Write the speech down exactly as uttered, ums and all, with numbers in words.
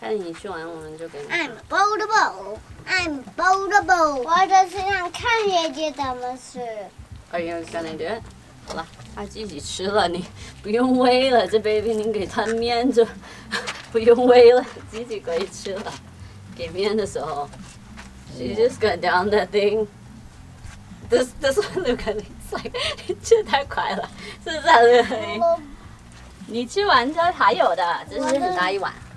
等你去完，我们就给你。 I'm boldable. I'm boldable. 我就是想看姐姐怎么吃。 Are you gonna do it？ 好了，他自己吃了，你不用喂了。这 baby 你给他面就不用喂了，自己可以吃了。给面的时候 ，she just got down that thing. This this one look at it's like 吃太快了，是不是？你吃完之后还有的，这是很大一碗。